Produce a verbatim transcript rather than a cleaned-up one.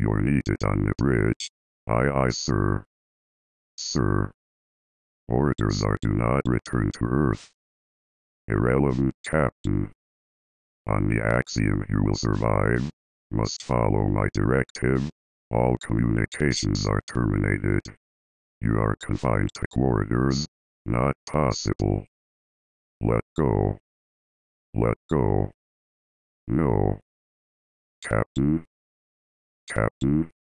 You're needed on the bridge. Aye aye, sir. Sir. Orders are do not return to Earth. Irrelevant, Captain. On the axiom you will survive, must follow my directive. All communications are terminated. You are confined to quarters. Not possible. Let go. Let go. No. Captain? Captain?